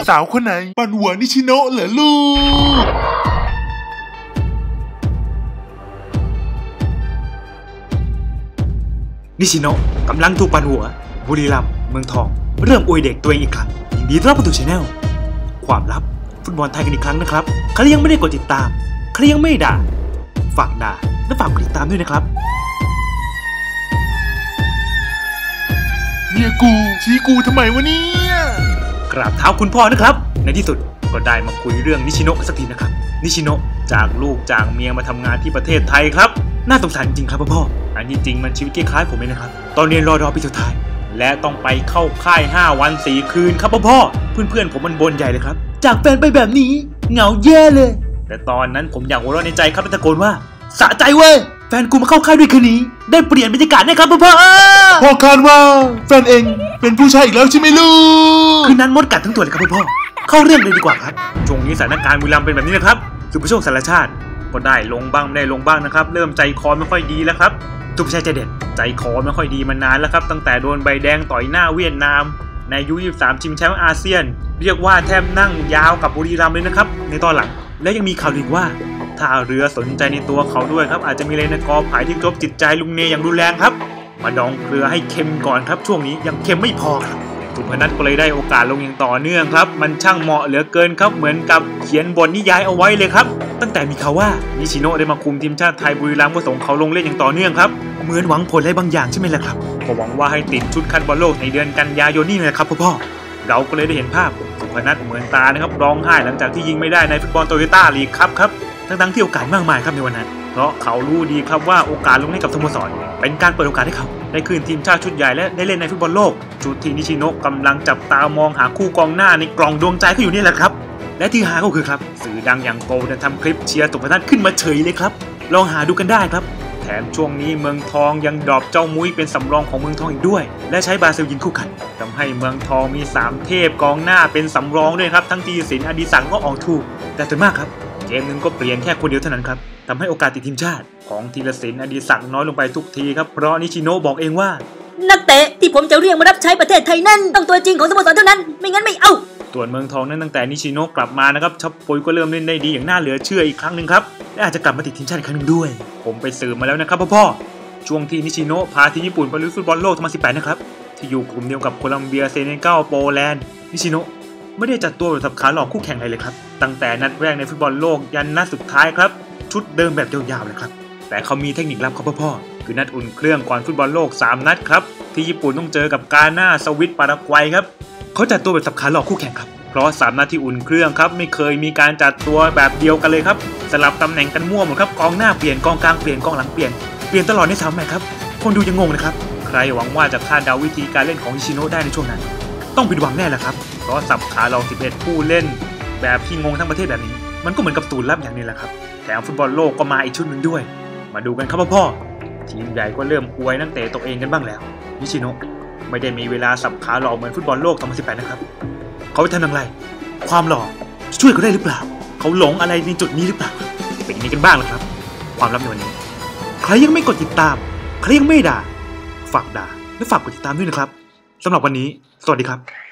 สาวคนไหนปั่นหัวนิชิโนะเหรอลูกนิชิโนะกำลังถูกปั่นหัวบุรีรัมย์เมืองทองเริ่มอวยเด็กตัวเองอีกครั้งยินดีต้อนรับเข้าสู่ชาแนลความลับฟุตบอลไทยกันอีกครั้งนะครับใครยังไม่ได้กดติดตามใครยังไม่ด่าฝากด่าและฝากกดติดตามด้วยนะครับเมียกูชี้กูทำไมวะเนี่ยกราบเท้าคุณพ่อนะครับในที่สุดก็ได้มาคุยเรื่องนิชิโนะสักทีนะครับนิชิโนะจากลูกจากเมียมาทำงานที่ประเทศไทยครับน่าสงสารจริงครับพ่ออันนี้จริงมันชีวิตคล้ายๆผมเลยนะครับตอนเรียนรอปีสุดท้ายและต้องไปเข้าค่าย5 วัน 4 คืนครับพ่อเพื่อนๆผมมันบ่นใหญ่เลยครับจากแฟนไปแบบนี้เหงาแย่เลยแต่ตอนนั้นผมอยากหัวเราะในใจครับตะโกนว่าสะใจเว้ยแฟนกูมาเข้าค่ายด้วยคืนนี้ได้เปลี่ยนบรรยากาศนะครับพ่อคาดว่าแฟนเองเป็นผู้ชายอีกแล้วใช่ไหมลูกคืนนั้นมดกัดทั้งตัวเลยครับพ่อเข้าเรื่องเลยดีกว่าครับช่วงนี้สถานการณ์บุรีรัมย์เป็นแบบนี้นะครับสุภโชคสารชาติก็ได้ลงบ้างไม่ได้ลงบ้างนะครับเริ่มใจคอไม่ค่อยดีแล้วครับสุภชัยใจเด็ดใจคอไม่ค่อยดีมานานแล้วครับตั้งแต่โดนใบแดงต่อยหน้าเวียดนามในอายุ23ชิงแชมป์อาเซียนเรียกว่าแทบนั่งยาวกับบุรีรัมย์เลยนะครับในตอนหลังและยังมีข่าวลือว่าท่าเรือสนใจในตัวเขาด้วยครับอาจจะมีอะไรในกอไผ่ที่กระทบจิตใจลุงเนอย่างรุนแรงครับมาดองเกลือให้เค็มก่อนครับช่วงนี้ยังเค็มไม่พอครับสุพนัทก็เลยได้โอกาสลงอย่างต่อเนื่องครับมันช่างเหมาะเหลือเกินครับเหมือนกับเขียนบทนิยายเอาไว้เลยครับตั้งแต่มีข่าวว่านิชิโนะได้มาคุมทีมชาติไทยบุรีรัมย์ก็ส่งเขาลงเล่นอย่างต่อเนื่องครับเหมือนหวังผลอะไรบางอย่างใช่ไหมล่ะครับก็หวังว่าให้ติดชุดคัดบอลโลกในเดือนกันยายนนี่แหละครับพ่อเราก็เลยได้เห็นภาพสุพนัทเหมือนตานะครับร้องไห้หลังจากที่ยิงไม่ได้ในฟุตบอลโตโยต้าลีกครับทั้งที่โอกาสมากมายครับในวันนั้นเพราะเขารู้ดีครับว่าโอกาสลงเล่นกับสโมสรเป็นการเปิดโอกาสให้เขาได้คืนทีมชาติชุดใหญ่และได้เล่นในฟุตบอลโลกชุดที่นิชิโนะกำลังจับตามองหาคู่กองหน้าในกล่องดวงใจเขาอยู่นี่แหละครับและที่หาก็คือครับสื่อดังอย่างโกลเด้นทำคลิปเชียร์สุพนัทขึ้นมาเฉยเลยครับลองหาดูกันได้ครับแถมช่วงนี้เมืองทองยังดรอปเจ้ามุ้ยเป็นสำรองของเมืองทองอีกด้วยและใช้บราซิลยิงคู่ขันทำให้เมืองทองมี3เทพกองหน้าเป็นสำรองด้วยครับทั้งธีรศิลป์อดิศักดิ์ก็ออกถูกแต่ส่วนมากครับเกมนึงก็เปลี่ยนแค่คนเดียวเท่านั้นครับทำให้โอกาสติดทีมชาติของธีรศิลป์อดิศักดิ์น้อยลงไปทุกทีครับเพราะนิชิโนะบอกเองว่านักเตะที่ผมจะเรียกมารับใช้ประเทศไทยนั่นต้องตัวจริงของสโมสรเท่านั้นไม่งั้นไม่เอาส่วนเมืองทองนั้นตั้งแต่นิชิโนะกลับมานะครับชับปุยก็เริ่มเล่นได้ดีอย่างน่าเหลือเชื่ออีกครั้งหนึ่งครับและอาจจะกลับมาติดทีมชาติอีกครั้งหนึ่งด้วยผมไปสืบมาแล้วนะครับพ่อช่วงที่นิชิโนะพาทีมญี่ปุ่นไปลุ้นฟุตบอลโลก2018นะครับที่อยู่กลุ่มเดียวกับโคลัมเบียเซเนกัลโปแลนด์นิชิโนะไม่ได้จัดตัวแบบสับขาหลอกคู่แข่งเลยครับตั้งแต่นัดแรกในฟุตบอลโลกยันนัดสุดท้ายครับชุดเดิมแบบยาวๆเลยครับแต่เขามีเทคนิคลับครับพ่อคือนัดอุ่นเครื่องก่อนฟุตบอลโลก3นัดครับที่ญี่ปุ่นต้องเจอกับกาน่าสวิตปารากวัยครับเขาจัดตัวแบบสับขาหลอกคู่แข่งครับเพราะ3นัดที่อุ่นเครื่องครับไม่เคยมีการจัดตัวแบบเดียวกันเลยครับสลับตำแหน่งกันมั่วหมดครับกองหน้าเปลี่ยนกองกลางเปลี่ยนกองหลังเปลี่ยนตลอดใน3แมตช์ครับคนดูยังงงนะครับใครหวังว่าจะคาดเดาวิธีการเล่นของนิชิโนะได้ในช่วงนั้นต้องผิดหวังแน่แหละครับเพราะสับขาหลอก11ผู้เล่นแบบที่งงทั้งประเทศแบบนี้มันก็เหมือนกับสูตรลับอย่างนี้แหละครับแถมฟุตบอลโลกก็มาอีกชุดหนึ่งด้วยมาดูกันครับพ่อทีมใหญ่ก็เริ่มอวยนักเตะตัวเองกันบ้างแล้วนิชิโนะไม่ได้มีเวลาสับขาหลอกเหมือนฟุตบอลโลก2018นะครับเขาทำอย่างไรความหล่อช่วยเขาได้หรือเปล่าเขาหลงอะไรในจุดนี้หรือเปล่าเป็นอย่างนี้กันบ้างหรือครับความลับในวันนี้ใครยังไม่กดติดตามใครยังไม่ด่าฝากด่าและฝากกดติดตามด้วยนะครับสำหรับวันนี้สวัสดีครับ